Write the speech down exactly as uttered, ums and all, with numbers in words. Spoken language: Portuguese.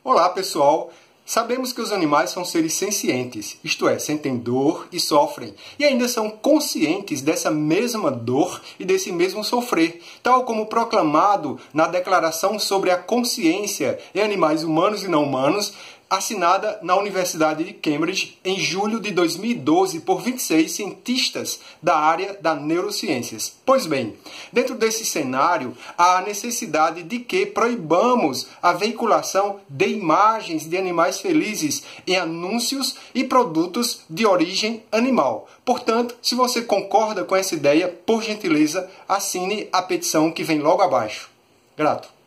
Olá, pessoal! Sabemos que os animais são seres sencientes, isto é, sentem dor e sofrem, e ainda são conscientes dessa mesma dor e desse mesmo sofrer, tal como proclamado na Declaração sobre a Consciência em Animais Humanos e Não Humanos, assinada na Universidade de Cambridge em julho de dois mil e doze por vinte e seis cientistas da área das neurociências. Pois bem, dentro desse cenário, há a necessidade de que proibamos a veiculação de imagens de animais felizes em anúncios e produtos de origem animal. Portanto, se você concorda com essa ideia, por gentileza, assine a petição que vem logo abaixo. Grato.